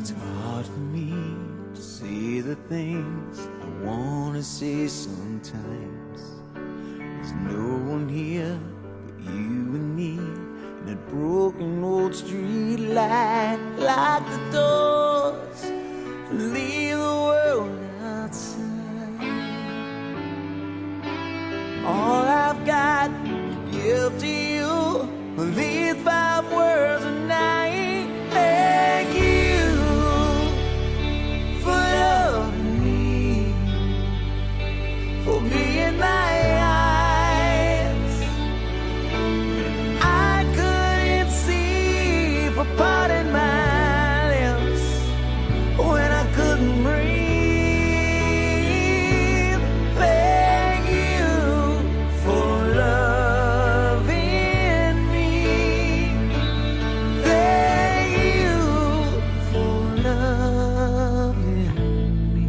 It's hard for me to say the things I wanna say sometimes. There's no one here but you and me, and that broken old street light. Lock the doors and leave the world outside. All I've got to give to you are these 5 words a night. Thank you for loving me, for being my eyes. I couldn't see, for parting my lips when I couldn't breathe. Thank you for loving me. Thank you for loving me.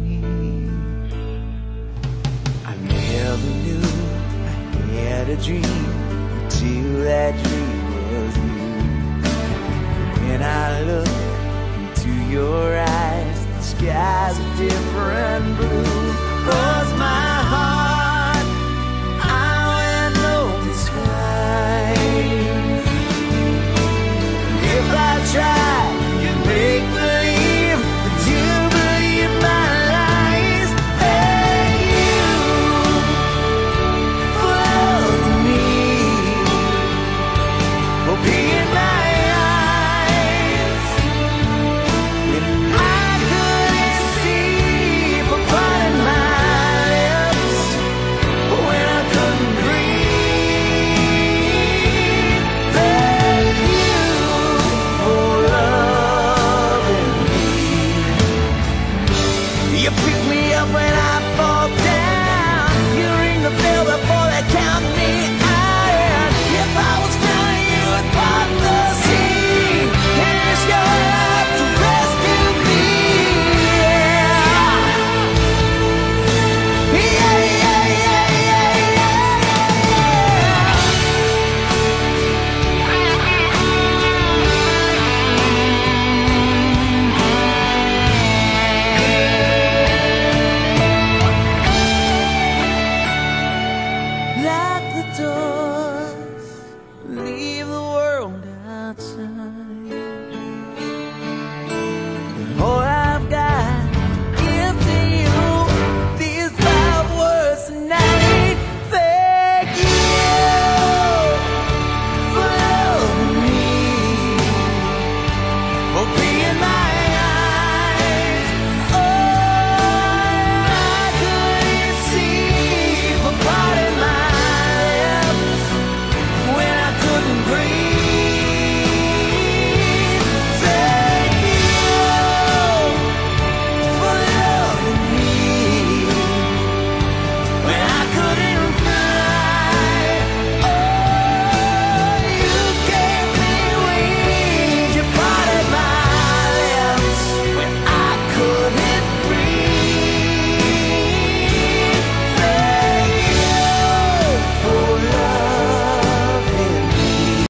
I never knew I had a dream until that dream was you. When I look into your eyes, the sky's a different blue. 'Cause my